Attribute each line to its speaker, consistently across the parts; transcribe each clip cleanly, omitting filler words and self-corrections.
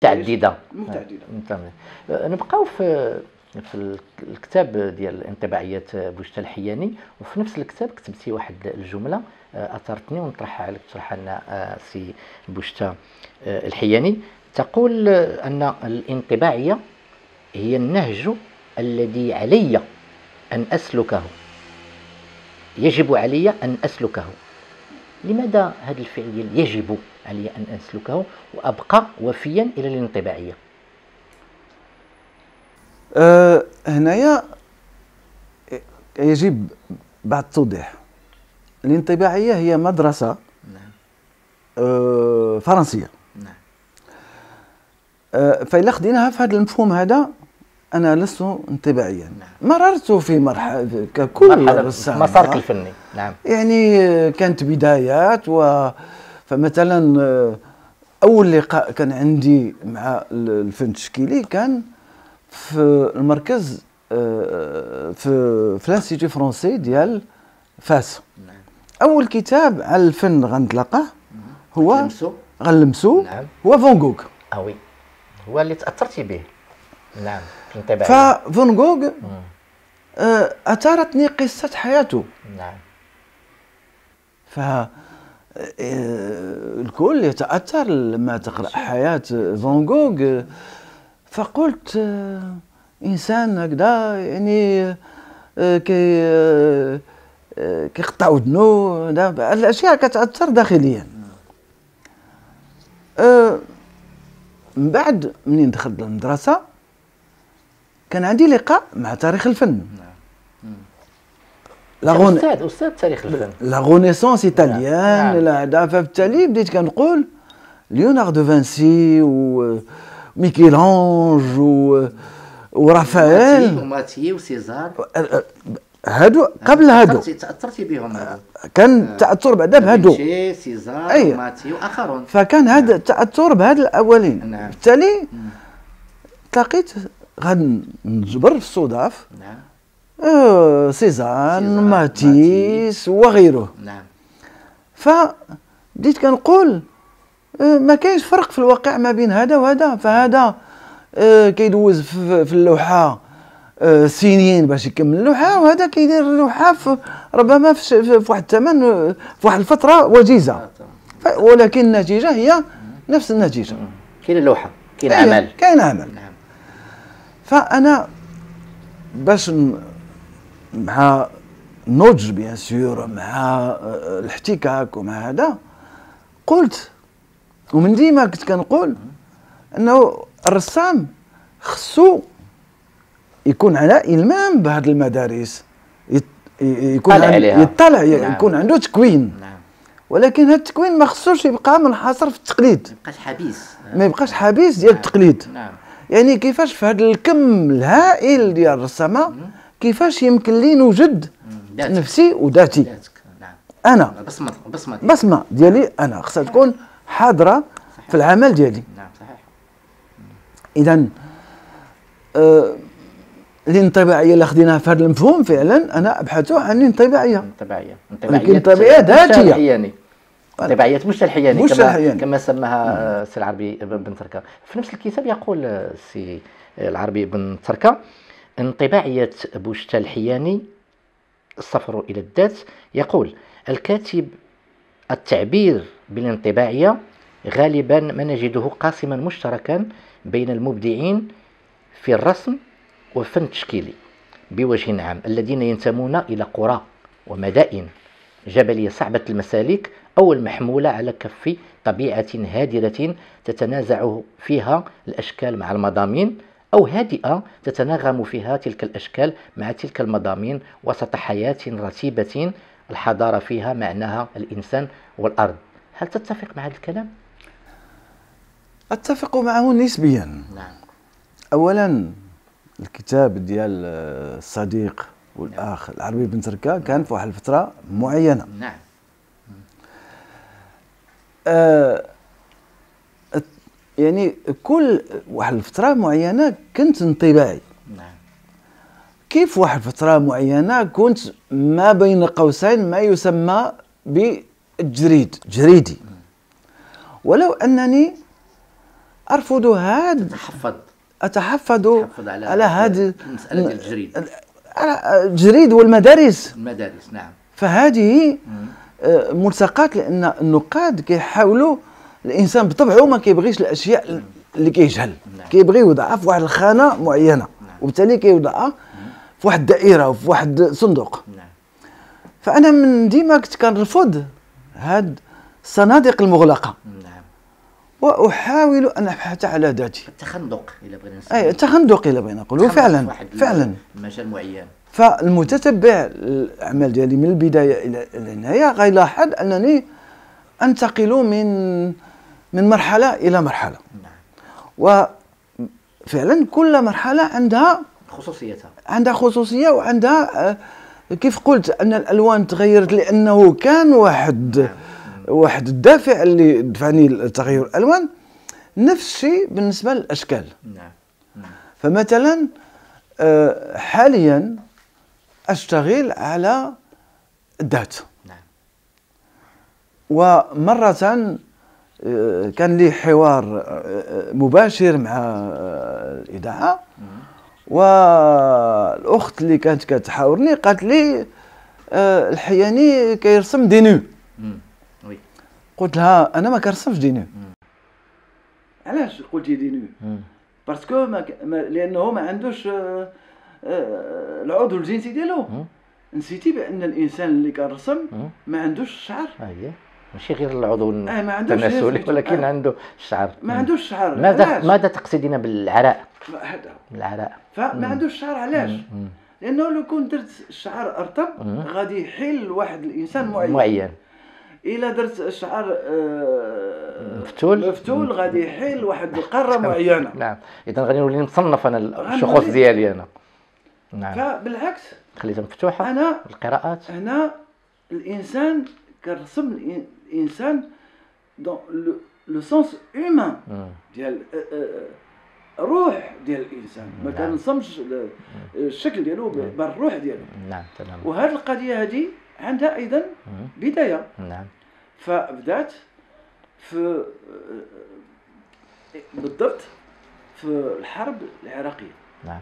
Speaker 1: متعدده.
Speaker 2: متعدده.
Speaker 1: نبقاو في الكتاب ديال انطباعيات بوشتا الحياني، وفي نفس الكتاب كتبتي واحد الجمله اثرتني ونطرحها عليك تطرحها لنا سي بوشتا الحياني. تقول ان الانطباعيه هي النهج الذي علي ان اسلكه، يجب علي ان اسلكه. لماذا هذا الفعل ديال يجب علي ان اسلكه وابقى وفيا الى الانطباعيه؟
Speaker 2: هنايا يجب بعد توضيح. الانطباعية هي مدرسة فرنسية. فإلا خديناها في هذا المفهوم هذا أنا لست انطباعيا. مررت في مرحلة ككل الرسام
Speaker 1: مسارك الفني. نعم.
Speaker 2: يعني كانت بدايات فمثلا أول لقاء كان عندي مع الفن التشكيلي كان في المركز في الانستيتو فرونسي ديال فاس. اول كتاب على الفن غنتلاقاه هو غنلمسو.
Speaker 1: نعم.
Speaker 2: هو فان غوغ.
Speaker 1: وي هو اللي تاثرتي به. نعم. في الانطباعيه.
Speaker 2: ففان غوغ اثارتني قصه حياته.
Speaker 1: نعم.
Speaker 2: ف الكل يتاثر لما تقرا حياه فان غوغ. فقلت انسان هكذا يعني كيقطع ودنو، الاشياء كتاثر داخليا. من بعد منين دخلت للمدرسه كان عندي لقاء مع تاريخ الفن.
Speaker 1: استاذ تاريخ الفن،
Speaker 2: لا غونيسونس ايطاليان. لا فبالتالي بديت كنقول ليوناردو فانسي وميكيلانج ورافائيل
Speaker 1: وماتي وسيزار،
Speaker 2: هادو قبل هادو
Speaker 1: تاثرتي بهم. هادو
Speaker 2: كان تاثر بعدا بهادو
Speaker 1: سيزار وماتي واخرون.
Speaker 2: فكان هذا التاثر بهاد الاولين.
Speaker 1: نعم.
Speaker 2: بالتالي تلاقيت غنجبر في الصدف.
Speaker 1: نعم.
Speaker 2: سيزان ماتيس وغيره.
Speaker 1: نعم.
Speaker 2: فبديت كنقول ما كاينش فرق في الواقع ما بين هذا وهذا. فهذا كيدوز في اللوحه سنين باش يكمل اللوحه، وهذا كيدير اللوحه ربما في واحد الثمن في واحد الفتره وجيزه، ولكن النتيجه هي نفس النتيجه.
Speaker 1: كاين اللوحه، كاين عمل.
Speaker 2: كاين عمل.
Speaker 1: نعم.
Speaker 2: فانا باش مع النضج بيان سور، مع الاحتكاك ومع هذا، قلت ومن ديما كنت كنقول انه الرسام خصو يكون على إلمام بهذه المدارس، يكون يطلع يكون عنده تكوين.
Speaker 1: نعم.
Speaker 2: ولكن هذا التكوين ما خصوش يبقى منحصر في التقليد، ما يبقاش حبيس ديال التقليد.
Speaker 1: نعم.
Speaker 2: يعني كيفاش في هذا الكم الهائل ديال الرسامه كيفاش يمكن لي نوجد نفسي وذاتي.
Speaker 1: نعم.
Speaker 2: انا بصمه ديالي انا خصها تكون حاضره في العمل ديالي.
Speaker 1: نعم صحيح.
Speaker 2: اذا الانطباعيه اللي خديناها في هذا المفهوم فعلا انا ابحث عن انطباعيه ذاتيه.
Speaker 1: انطباعيات بوشتا الحياني كما سماها سي العربي بن تركه. في نفس الكتاب يقول سي العربي بن تركه: انطباعية بوشتا الحياني السفر إلى الذات. يقول الكاتب: التعبير بالانطباعية غالبا ما نجده قاسما مشتركا بين المبدعين في الرسم والفن التشكيلي بوجه عام، الذين ينتمون إلى قرى ومدائن جبلية صعبة المسالك أو المحمولة على كف طبيعة هادرة تتنازع فيها الأشكال مع المضامين، أو هادئة تتناغم فيها تلك الأشكال مع تلك المضامين وسط حياة رتيبة الحضارة فيها معناها الإنسان والأرض. هل تتفق مع هذا الكلام؟
Speaker 2: أتفق معه نسبيا.
Speaker 1: نعم.
Speaker 2: أولا الكتاب ديال الصديق والأخ العربي بن تركه كان في واحد الفترة معينة.
Speaker 1: نعم.
Speaker 2: يعني كل واحد الفترة معينة كنت انطباعي.
Speaker 1: نعم.
Speaker 2: كيف واحد الفترة معينة كنت ما بين قوسين ما يسمى جريدي، ولو أنني ارفض هاد اتحفظ على هذه
Speaker 1: المساله ديال التجريد،
Speaker 2: على التجريد والمدارس.
Speaker 1: نعم.
Speaker 2: فهذه ملصقات، لان النقاد كيحاولوا، الانسان بطبعه ما كيبغيش الاشياء اللي كيجهل، كيبغي يوضعها في واحد الخانه معينه، وبالتالي كيوضعها في واحد الدائره وفي واحد صندوق. فانا من ديما كنت كنرفض هاد الصناديق المغلقه، واحاول ان ابحث على ذاتي.
Speaker 1: التخندق الى بغينا
Speaker 2: نسميه، اي التخندق الى بغينا نقولوا، فعلا
Speaker 1: مجال معين.
Speaker 2: فالمتتبع الاعمال ديالي من البدايه الى النهايه غيلاحظ انني انتقل من مرحله الى مرحله. وفعلا كل مرحله عندها خصوصيه وعندها كيف قلت ان الالوان تغيرت لانه كان واحد الدافع اللي دفعني لتغير الالوان. نفس الشيء بالنسبه للاشكال. فمثلا حاليا اشتغل على الذات. ومره كان لي حوار مباشر مع الاذاعه، والاخت اللي كانت كتحاورني قالت لي الحياني كيرسم دينو. قلت لها انا ما كنرسمش دينو. علاش قلتي دينو؟ باسكو لانه ما عندوش العضو الجنسي ديالو. نسيتي بان الانسان اللي كنرسم ما عندوش الشعر.
Speaker 1: ماشي غير العضو التناسلي، ولكن عنده الشعر.
Speaker 2: ما عندوش الشعر.
Speaker 1: ماذا تقصدين بالعراء؟
Speaker 2: فما عندوش الشعر. علاش؟ لانه لو كنت درت الشعر ارطب غادي يحل واحد الانسان معين. الا درت الشعر مفتول غادي يحل واحد القاره معينه.
Speaker 1: نعم. اذا غادي نولي نصنف انا الشخوص ديالي انا.
Speaker 2: نعم. فبالعكس
Speaker 1: خليتها مفتوحه.
Speaker 2: انا
Speaker 1: القراءات
Speaker 2: هنا الانسان كنرسم الانسان دون لو سونس هيومان ديال روح ديال الانسان. ما كنرسمش الشكل ديالو بالروح ديالو.
Speaker 1: نعم تمام.
Speaker 2: وهذه القضيه هذه عندها ايضا بدايه.
Speaker 1: نعم.
Speaker 2: فبدات في بالضبط في الحرب العراقيه.
Speaker 1: نعم.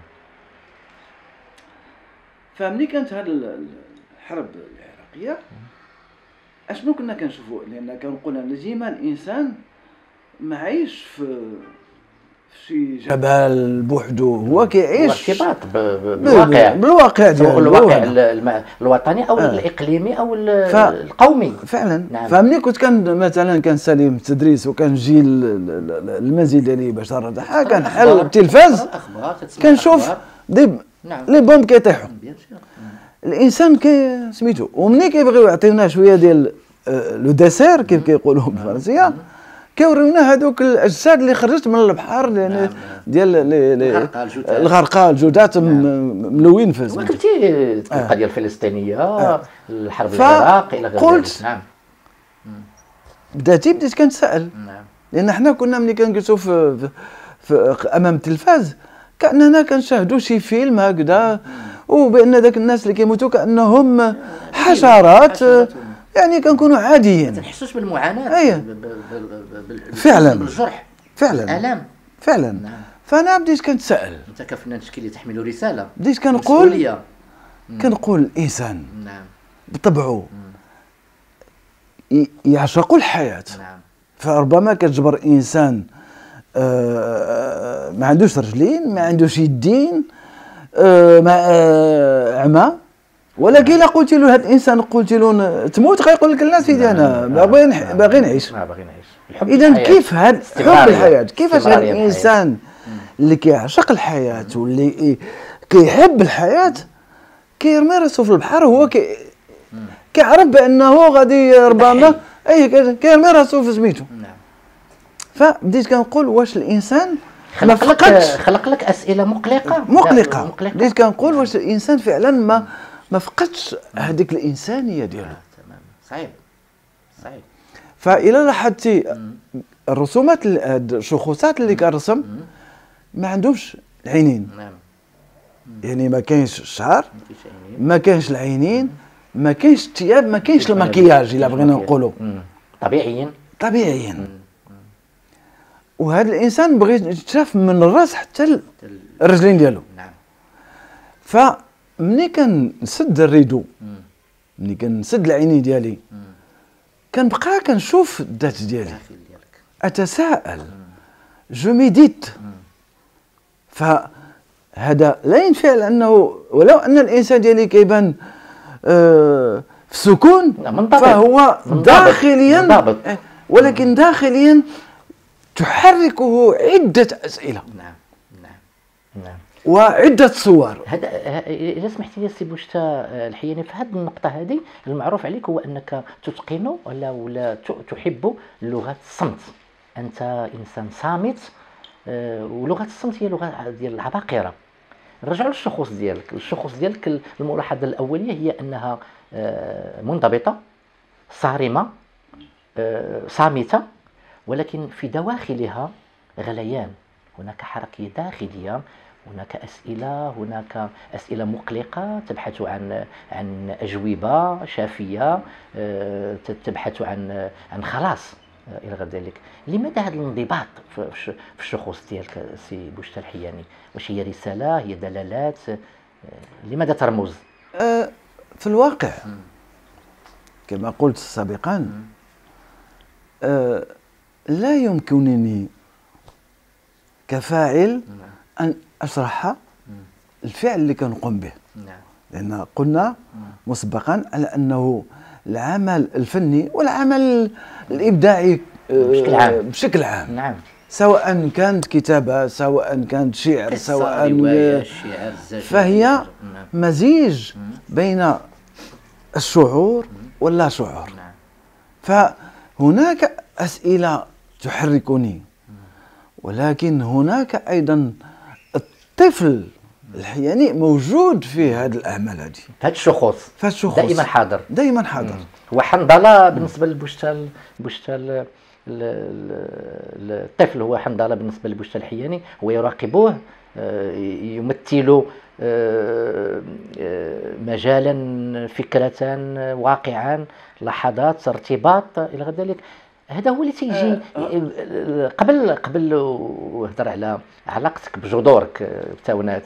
Speaker 2: فملي كانت هذه الحرب العراقيه اشنو كنا كنشوفوا؟ لان كنقول انا ديما الانسان ما عايش في شي جبل بوحدو، هو كيعيش
Speaker 1: ارتباط بالواقع
Speaker 2: ديالو،
Speaker 1: الواقع الوطني او الاقليمي او القومي.
Speaker 2: فعلا. نعم. فملي كنت مثلا كنسالي في التدريس وكنجي المنزل ديالي باش نرتاح، كنحل التلفاز كنشوف لي بومب كيطيحوا. الانسان سميتو، ومني كيبغيو يعطيونا شويه ديال لو ديسير كيف كيقولوا بالفرنسيه، كيوريونا هذوك الاجساد اللي خرجت من البحر لان ديال الغرقى الجدات ملوين في
Speaker 1: الزمن. وكتبتي القضيه الفلسطينيه، الحرب العراق الى غير ذلك. نعم.
Speaker 2: بديت كنتسائل. نعم. لان حنا كنا ملي كنجلسوا في امام التلفاز كاننا كنشاهدوا شي فيلم هكذا، وبان ذاك الناس اللي كيموتوا كانهم حشرات، يعني كنكونوا عاديين،
Speaker 1: ما تنحسوش بالمعاناه.
Speaker 2: فعلا
Speaker 1: بالجرح،
Speaker 2: فعلا
Speaker 1: الالام،
Speaker 2: فعلا. نعم. فانا بديت كنتسائل،
Speaker 1: انت كفنان تشكيلي تحمل رساله،
Speaker 2: بديت كنقول الانسان
Speaker 1: نعم
Speaker 2: بطبعه يعشق الحياه.
Speaker 1: نعم.
Speaker 2: فربما كتجبر انسان ما عندوش رجلين، ما عندوش يدين، عمى، ولكن الا قلت له هذا الانسان قلت له تموت غيقول لك الناس سيدي انا باغي نعيش. اذا كيف هذا حب الحياه؟ كيفاش هذا الانسان اللي كيعشق الحياه واللي كيحب الحياه كيرمي راسو في البحر، هو كيعرف بانه غادي ربما كيرمي راسو في سميتو. فبديت كنقول واش الانسان
Speaker 1: خلق لك اسئله مقلقه.
Speaker 2: بديت كنقول واش الانسان فعلا ما فقدش هذيك الانسانيه ديالو.
Speaker 1: تمام. صعيب.
Speaker 2: فإلا لاحظتي الرسومات الشخوصات اللي كنرسم ما عندهمش العينين.
Speaker 1: نعم.
Speaker 2: يعني ما كاينش الشعر، ما كاينش العينين، ما كاينش الثياب، ما كاينش المكياج الا بغينا نقولوا
Speaker 1: طبيعيين.
Speaker 2: وهذا الانسان بغى يتشاف من الراس حتى الرجلين ديالو.
Speaker 1: نعم.
Speaker 2: فمني كنسد الريدو، ملي كنسد العينين ديالي، كنبقى كنشوف الذات ديالي، اتساءل، جو ميديت. فهذا لا ينفي على انه ولو ان الانسان ديالي كيبان في سكون، فهو داخليا، ولكن داخليا تحركه عدة أسئلة.
Speaker 1: نعم نعم نعم.
Speaker 2: وعدة صور.
Speaker 1: هذا إذا سمحتي لي سي بوشتا الحياني، في هذه النقطة هذه المعروف عليك هو أنك تتقن ولا تحب لغة الصمت. أنت إنسان صامت، ولغة الصمت هي لغة ديال العباقرة. نرجعوا للشخوص ديالك، الشخوص ديالك الملاحظة الأولية هي أنها منضبطة، صارمة، صامتة، ولكن في دواخلها غليان. هناك حركية داخلية، هناك أسئلة مقلقة تبحث عن أجوبة شافية، تبحث عن خلاص إلى غير ذلك. لماذا هذا الانضباط في الشخوص ديالك سي بوشتا الحياني؟ واش هي رسالة، هي دلالات، لماذا ترمز؟
Speaker 2: في الواقع كما قلت سابقا، لا يمكنني كفاعل أن أشرح الفعل اللي كنقوم به، لأن قلنا مسبقا على أنه العمل الفني والعمل الإبداعي بشكل عام،
Speaker 1: نعم،
Speaker 2: سواء كانت كتابة، سواء كانت شعر، سواء فهي مزيج بين الشعور واللا شعور. فهناك أسئلة تحركني، ولكن هناك أيضا الطفل الحياني موجود في هذه الأعمال هذه،
Speaker 1: في هذا الشخوص دائما حاضر،
Speaker 2: دائما حاضر.
Speaker 1: هو حنظلة بالنسبة لبوشتا الطفل، هو حنظلة بالنسبة لبوشتا الحياني، هو يراقبه، يمثل مجالا، فكرة، واقعا، لحظات، ارتباط إلى غير ذلك. هذا هو اللي تيجي قبل وهضر على علاقتك بجذورك بتاونات،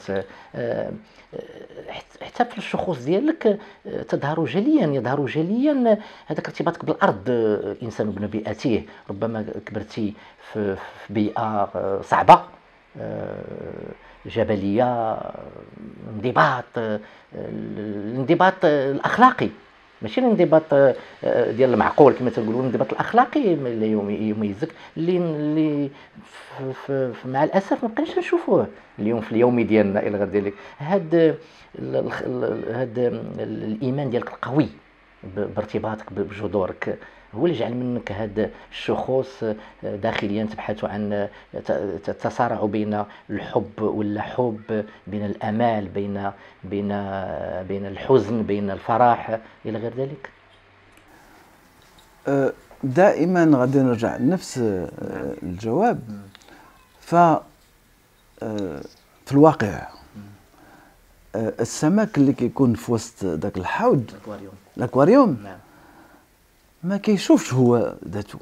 Speaker 1: حتى في الشخوص ديالك يظهر جليا هذاك ارتباطك بالارض. انسان ابن بيئته، ربما كبرتي في بيئه صعبه، جبليه، الانضباط الاخلاقي، ماشي الانضباط ديال المعقول كما تنقولوا، الانضباط الاخلاقي اللي يميزك، اللي مع الاسف ما بقيناش نشوفوه اليوم في اليومي ديالنا الى غير ذلك. هذا الايمان ديالك القوي بارتباطك بجذورك هو اللي جعل منك هذا الشخوص داخليا تبحث عن تتصارع بين الحب ولا حب، بين الامال، بين الحزن، بين الفرح الى غير ذلك.
Speaker 2: دائما غادي نرجع لنفس الجواب. في الواقع السمك اللي كيكون في وسط ذاك الحوض، الاكواريوم، ما كيشوفش هو ذاته.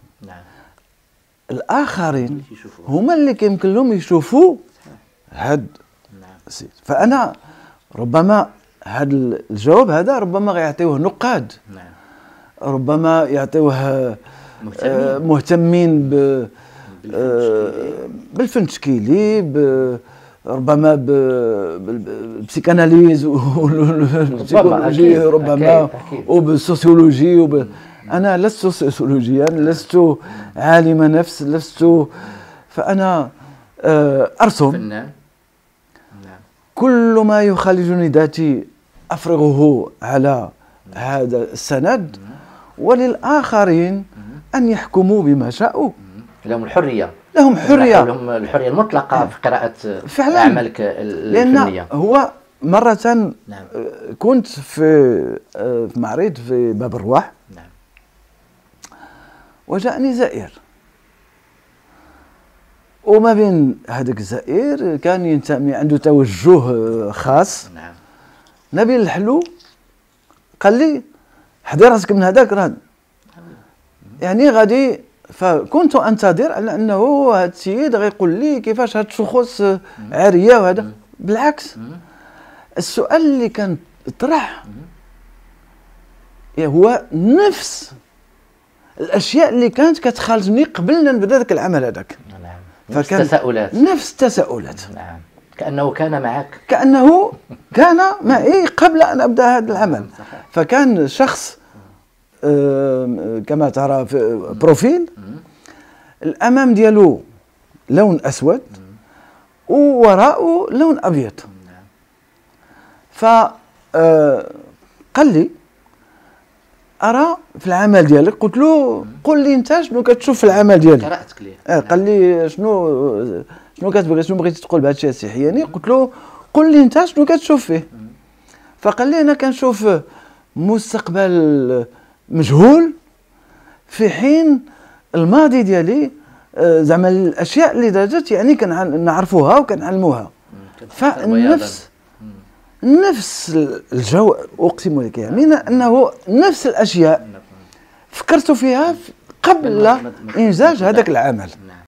Speaker 2: الاخرين هما اللي كيمكن لهم يشوفوا هاد السيد. فانا ربما هذا الجواب هذا ربما غيعطيوه نقاد، ربما يعطيوه مهتمين بالفن التشكيلي، ربما بالبسيكاناليز والبسيكولوجي، ربما وبالسوسيولوجي. أنا لست سوسيولوجيا، لست عالم نفس، فأنا أرسم. كل ما يخالجني ذاتي أفرغه على هذا السند، وللآخرين أن يحكموا بما شاءوا.
Speaker 1: لهم الحرية،
Speaker 2: لهم
Speaker 1: الحرية المطلقة في قراءة أعمالك الفنية.
Speaker 2: لأن هو مرة كنت في معرض في باب الرواح، وجاءني زائر، وما بين هذاك الزائر كان ينتمي، عنده توجه خاص. نبيل الحلو قال لي حضي راسك من هذاك، راه يعني غادي فكنت انتظر على انه هذا السيد غيقول لي كيفاش هاد الشخوص عاريه وهذا. بالعكس، السؤال اللي كان طرح هو نفس الاشياء اللي كانت كتخالجني قبل أن نبدا ذاك العمل هذاك.
Speaker 1: نعم. نفس التساؤلات.
Speaker 2: نفس التساؤلات.
Speaker 1: نعم. كأنه كان معك.
Speaker 2: كأنه كان معي قبل أن أبدأ هذا العمل. صحيح. فكان شخص كما ترى في بروفيل، الأمام ديالو لون أسود ووراءه لون أبيض. فقال لي أرى في العمل ديالك. قلت له قل لي أنت شنو كتشوف في العمل ديالي.
Speaker 1: قرأتك ليه.
Speaker 2: قال لي شنو كتبغي، شنو بغيتي تقول بهذا الشيء السي حياني. قلت له قل لي انت شنو كتشوف فيه. فقال لي انا كنشوف مستقبل مجهول في حين الماضي ديالي زعما الاشياء اللي درجت يعني كنعرفوها وكنعلموها. نفس الجو اقسم لك يمين انه نفس الاشياء فكرت فيها قبل انجاز هذاك العمل.